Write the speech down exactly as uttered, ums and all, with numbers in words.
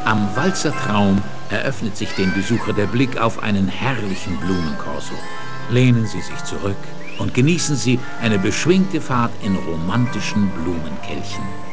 Am Walzer Traum eröffnet sich dem Besucher der Blick auf einen herrlichen Blumenkorso. Lehnen Sie sich zurück und genießen Sie eine beschwingte Fahrt in romantischen Blumenkelchen.